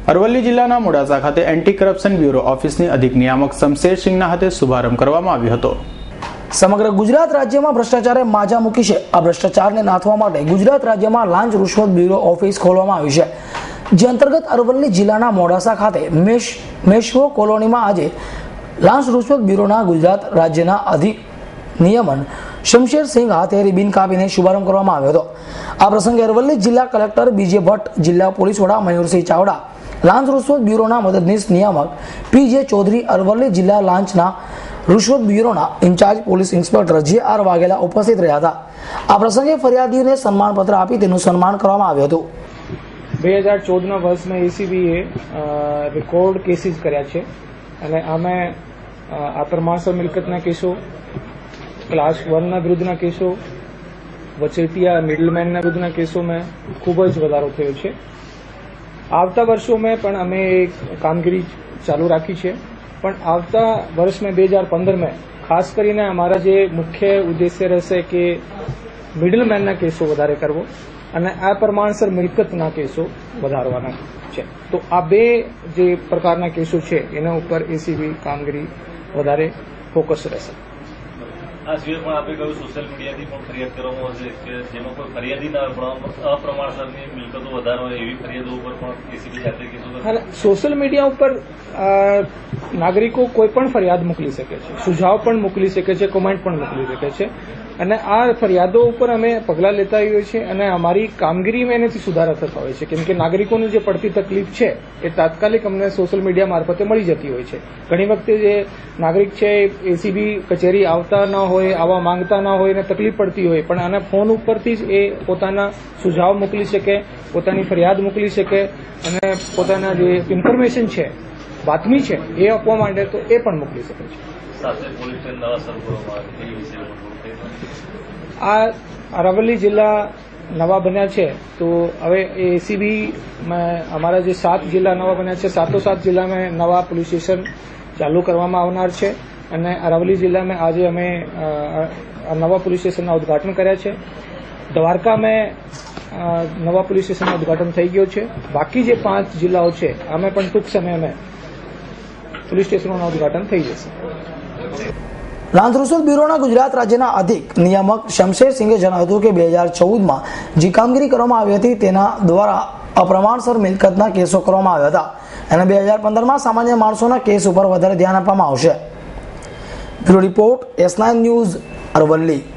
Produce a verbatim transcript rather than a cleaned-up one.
અરવલ્લી જિલ્લાના મોડાસા ખાતે anti corruption bureau ઓફિસની અધિક નિયામક શમશેરસિંહના હાથે શુભારંભ કરવામાં આવ્યો હતો। સમગ્ર ગુજરાત રાજ્યમાં ભ્રષ્ટાચારે માજા મૂકી છે। આ ભ્રષ્ટાચારને નાથવા માટે ગુજરાત રાજ્યમાં લાંચ રૂશ્વત બ્યુરો ઓફિસ ખોલવામાં આવી છે, જે અંતર્ગત અરવલ્લી જિલ્લાના મોડાસા ખાતે મેશ મેશવો કોલોનીમાં આજે લાંચ રૂશ્વત બ્યુરોના ગુજરાત રાજ્યના અધિક નિયમન શમશેરસિંહ હાથે રિબિન કાપીને શુભારંભ કરવામાં આવ્યો હતો। આ પ્રસંગે અરવલ્લી જિલ્લા કલેક્ટર બીજે ભટ્ટ, જિલ્લા પોલીસ વડા મયુરસિંહ ચાવડા, લાંચ રૂશ્વત બ્યુરોના મદદનીશ નિયામક પીજે ચૌધરી, અરવલ્લી જિલ્લા લાંચના રૂશ્વત બ્યુરોના incharge police inspector J R Vaghela ઉપસ્થિત રહ્યા હતા। આ પ્રસંગે ફરિયાદીઓને સન્માનપત્ર આપી તેનું સન્માન કરવામાં આવ્યું હતું। બે હજાર ચૌદના વર્ષમાં એસીબીએ રેકોર્ડ કેસીસ કર્યા છે અને અમે આતરમાસર મિલકતના કેસો, ક્લાસ વનના વિરુદ્ધના કેસો, વચેટિયા મિડલમેનના વિરુદ્ધના કેસોમાં ખૂબ જ વધારો થયો છે। આવતા વર્ષોમાં પણ અમે એક કામગીરી ચાલુ રાખી છે, પણ આવતા વર્ષમાં બે હજાર પંદરમાં ખાસ કરીને અમારા જે મુખ્ય ઉદ્દેશ્ય રહેશે કે મિડલમેનના કેસો વધારે કરવો અને આ પ્રમાણસર મિલકતના કેસો વધારવાના છે। તો આ બે જે પ્રકારના કેસો છે એના ઉપર એસીબી કામગીરી વધારે ફોકસ રહેશે। આ સિવાય પણ આપણે કહ્યું સોશિયલ મીડિયાથી પણ ફરિયાદ કરવામાં આવશે કે જેમાં કોઈ ફરિયાદી ના પણ અપ્રમાણસરની મિલકતો વધારો એવી ફરિયાદો ઉપર પણ એસીબી જાતે કેસો સોશિયલ મીડિયા ઉપર નાગરિકો કોઈ પણ ફરિયાદ મોકલી શકે છે, સુઝાવ પણ મોકલી શકે છે, કોમેન્ટ પણ મોકલી શકે છે અને આ ફરિયાદો ઉપર અમે પગલાં લેતા હોઈએ છીએ અને અમારી કામગીરીમાં એનાથી સુધારા થતા હોય છે, કેમ કે નાગરિકોની જે પડતી તકલીફ છે એ તાત્કાલિક અમને સોશિયલ મીડિયા મારફતે મળી જતી હોય છે। ઘણી વખતે જે નાગરિક છે એસીબી કચેરી આવતા ન હોય, આવવા માંગતા ન હોય ને તકલીફ પડતી હોય, પણ આના ફોન ઉપરથી જ એ પોતાના સુઝાવ મોકલી શકે, પોતાની ફરિયાદ મોકલી શકે અને પોતાના જે ઇન્ફોર્મેશન છે, બાતમી છે એ આપવા માટે તો એ પણ મોકલી શકે છે। આ અરવલ્લી જિલ્લા નવા બન્યા છે તો હવે એસીબીમાં અમારા જે સાત જિલ્લા નવા બન્યા છે, સાતો સાત જિલ્લામાં નવા પોલીસ સ્ટેશન ચાલુ કરવામાં આવનાર છે અને અરવલ્લી જિલ્લામાં આજે અમે નવા પોલીસ સ્ટેશનના ઉદ્ઘાટન કર્યા છે। દ્વારકામાં નવા પોલીસ સ્ટેશનનું ઉદ્ઘાટન થઈ ગયું છે। બાકી જે પાંચ જિલ્લાઓ છે અમે પણ ટૂંક સમયમાં પોલીસ સ્ટેશનોના ઉદ્ઘાટન થઈ જશે। લાંચ રૂશ્વત બ્યુરોના ગુજરાત રાજ્યના અધિક નિયામક શમશેરસિંહે જણાવ્યું હતું કે બે હજાર ચૌદમાં જે કામગીરી કરવામાં આવી હતી તેના દ્વારા અપ્રમાણસર મિલકતના કેસો કરવામાં આવ્યા હતા અને બે હજાર પંદરમાં સામાન્ય માણસોના કેસ ઉપર વધારે ધ્યાન આપવામાં આવશે। Bureau report, S nine news, Aravalli.